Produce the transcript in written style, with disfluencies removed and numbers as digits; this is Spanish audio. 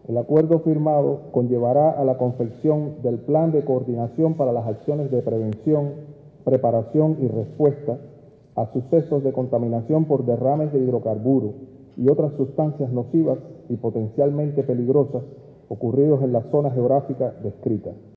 El acuerdo firmado conllevará a la confección del Plan de Coordinación para las acciones de prevención, preparación y respuesta a sucesos de contaminación por derrames de hidrocarburos y otras sustancias nocivas y potencialmente peligrosas ocurridos en la zona geográfica descrita.